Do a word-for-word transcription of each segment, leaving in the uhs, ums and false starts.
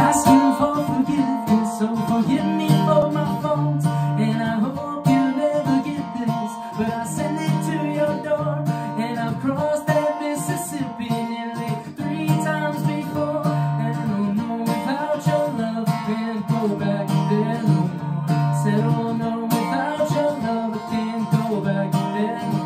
asking for forgiveness, so forgive me for my faults. And I hope you never get this, but I send it to your door. And I've crossed that Mississippi nearly three times before. And I don't know without your love I can't go back there no more. Said oh no, without your love I can't go back there no more.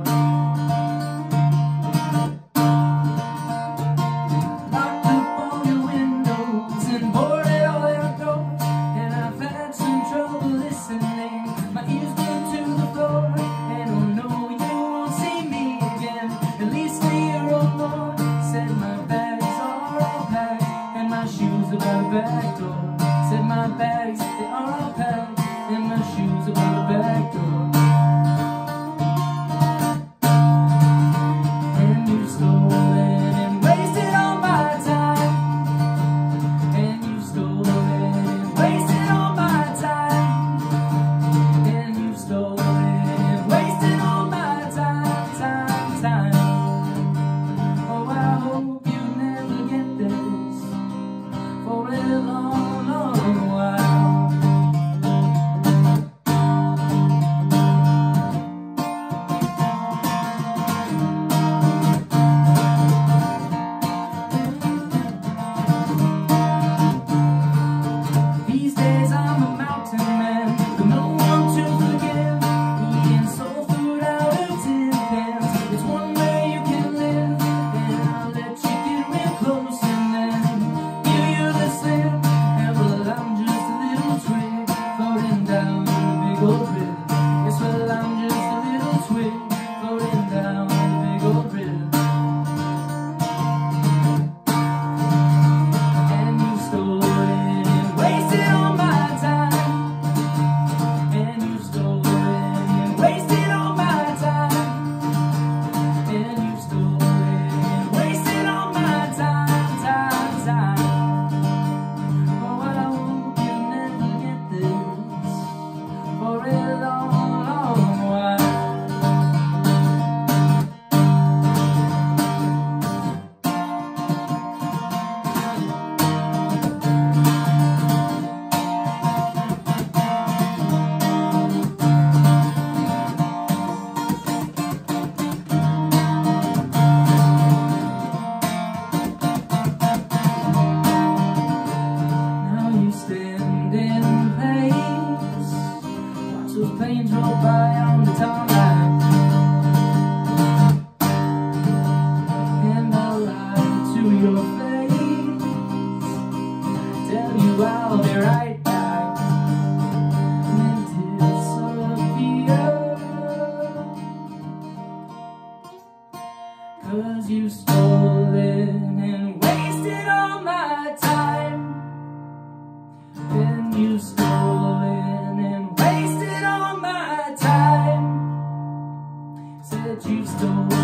Back door. Said my bags, they are all packed, and my shoes are by the back door. And you stolen and wasted all my time. And you stolen and wasted all my time. And you stolen and wasted all my time, time, time. Oh, I hope you never get this for a long, long while. These days I'm a mountain man, but no one to forgive. Eating soul food out of tin cans, it's one way you can live. And I'll let you get real close and then give you the slip. And well, I'm just a little twig floating down the big old river. Yes, well, I'm just a little twig floating down the big old river. And you stole it and wasted all my time. And you stole it and wasted all my time. And you stole it and wasted all my time, time, time. Oh, I hope you never get this for a long, long while. Now you stand in place, watch those planes roll by on the tarmac. And I'll lie to your face, tell you I'll be right back, and then disappear. 'Cause you stole it and wasted all my time. And you stole it and wasted all my time. Said you stole